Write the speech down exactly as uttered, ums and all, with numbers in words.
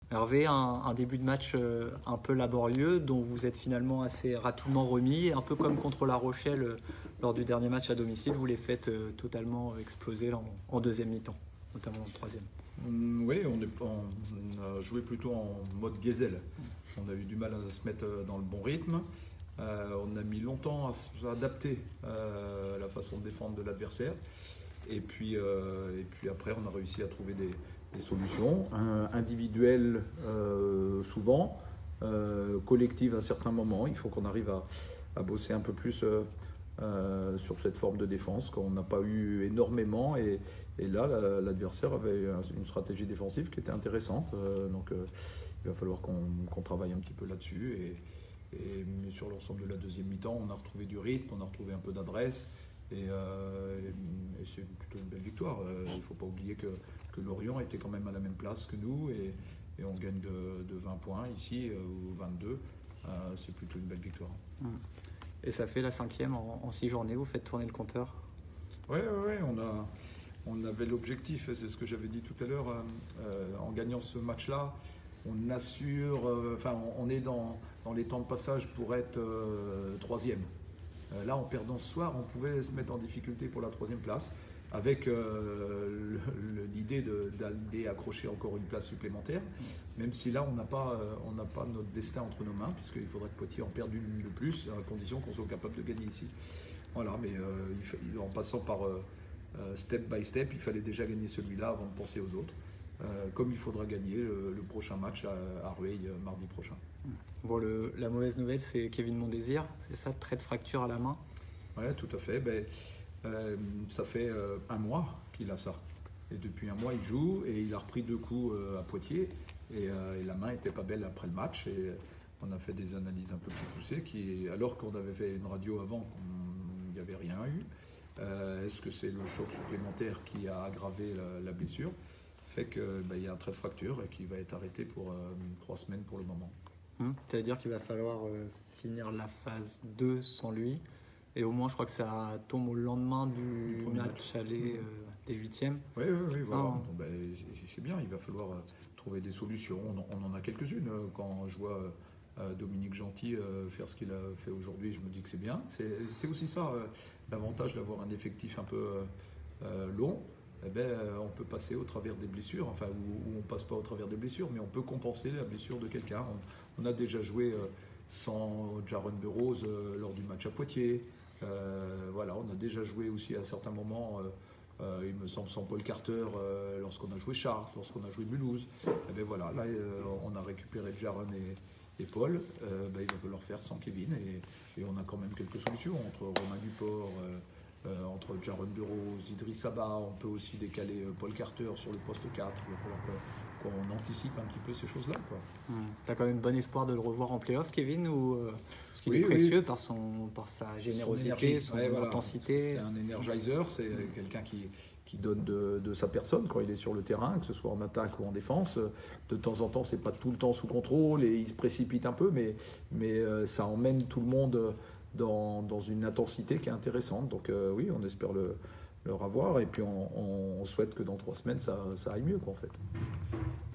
Hervé, un, un début de match euh, un peu laborieux dont vous êtes finalement assez rapidement remis, un peu comme contre La Rochelle euh, lors du dernier match à domicile, vous les faites euh, totalement exploser en, en deuxième mi-temps, notamment en troisième. Mmh, oui, on, est, on a joué plutôt en mode gazelle. On a eu du mal à se mettre dans le bon rythme. Euh, on a mis longtemps à s'adapter euh, à la façon de défendre de l'adversaire. Et puis, euh, et puis après, on a réussi à trouver des, des solutions euh, individuelles euh, souvent, euh, collectives à certains moments. Il faut qu'on arrive à, à bosser un peu plus euh, euh, sur cette forme de défense qu'on n'a pas eu énormément. Et, et là, la, l'adversaire avait une stratégie défensive qui était intéressante. Euh, donc, euh, il va falloir qu'on, qu'on travaille un petit peu là-dessus. Et, et sur l'ensemble de la deuxième mi-temps, on a retrouvé du rythme, on a retrouvé un peu d'adresse. Et, euh, et, et c'est plutôt une belle victoire. Euh, il ne faut pas oublier que, que Lorient était quand même à la même place que nous et, et on gagne de, de vingt points ici, euh, ou vingt-deux. Euh, c'est plutôt une belle victoire. Et ça fait la cinquième en, en six journées, vous faites tourner le compteur? Oui, ouais, ouais, on, a, on avait l'objectif, c'est ce que j'avais dit tout à l'heure, euh, en gagnant ce match-là, on assure, euh, enfin on est dans, dans les temps de passage pour être euh, troisième. Là, en perdant ce soir, on pouvait se mettre en difficulté pour la troisième place, avec euh, le, le, l'idée de, d'aller accrocher encore une place supplémentaire, même si là, on n'a pas, on n'a pas notre destin entre nos mains, puisqu'il faudrait que Poitiers en perde une de plus, à condition qu'on soit capable de gagner ici. Voilà, mais euh, il fa- en passant par euh, step by step, il fallait déjà gagner celui-là avant de penser aux autres. Euh, comme il faudra gagner le, le prochain match à, à Rueil mardi prochain. Bon, le, la mauvaise nouvelle, c'est Kevin Mondésir, c'est ça, trait de fracture à la main? Oui, tout à fait. Ben, euh, ça fait euh, un mois qu'il a ça. Et depuis un mois, il joue et il a repris deux coups euh, à Poitiers. Et, euh, et la main n'était pas belle après le match. Et on a fait des analyses un peu plus poussées. Qui, alors qu'on avait fait une radio avant, il n'y avait rien eu. Euh, est-ce que c'est le choc supplémentaire qui a aggravé la, la blessure? Fait qu'il ben, y a un trait de fracture et qui va être arrêté pour euh, trois semaines pour le moment. Hum, c'est-à-dire qu'il va falloir euh, finir la phase deux sans lui. Et au moins, je crois que ça tombe au lendemain du match, match aller euh, des huitièmes. Oui, oui, oui, voilà. Hein. Donc, ben, c'est bien, il va falloir euh, trouver des solutions. On en, on en a quelques-unes. Quand je vois euh, Dominique Gentil euh, faire ce qu'il a fait aujourd'hui, je me dis que c'est bien. C'est, c'est aussi ça, euh, l'avantage d'avoir un effectif un peu euh, long. Eh ben, on peut passer au travers des blessures, enfin, ou, ou on ne passe pas au travers des blessures, mais on peut compenser la blessure de quelqu'un. On, on a déjà joué euh, sans Jaron Burrows euh, lors du match à Poitiers. Euh, voilà, on a déjà joué aussi à certains moments, euh, euh, il me semble, sans Paul Carter, euh, lorsqu'on a joué Chartres, lorsqu'on a joué Mulhouse. Eh ben voilà, là, euh, on a récupéré Jaron et, et Paul. Euh, ben, il va falloir faire sans Kevin, et, et on a quand même quelques solutions entre Romain Duport. Euh, Euh, entre Jaron Burrows, Idriss Abba, on peut aussi décaler euh, Paul Carter sur le poste quatre. Il va falloir que, qu'on anticipe un petit peu ces choses-là. Quoi. Hum. Tu as quand même bon espoir de le revoir en play-off, Kevin, ou, euh, parce qu'il oui, est précieux oui. par, son, par sa générosité, son, son, ouais, son voilà. intensité. C'est un energizer, c'est hum. quelqu'un qui, qui donne de, de sa personne quand il est sur le terrain, que ce soit en attaque ou en défense. De temps en temps, c'est pas tout le temps sous contrôle et il se précipite un peu, mais, mais euh, ça emmène tout le monde Dans, dans une intensité qui est intéressante. Donc euh, oui, on espère le, le revoir et puis on, on souhaite que dans trois semaines, ça, ça aille mieux, quoi, en fait.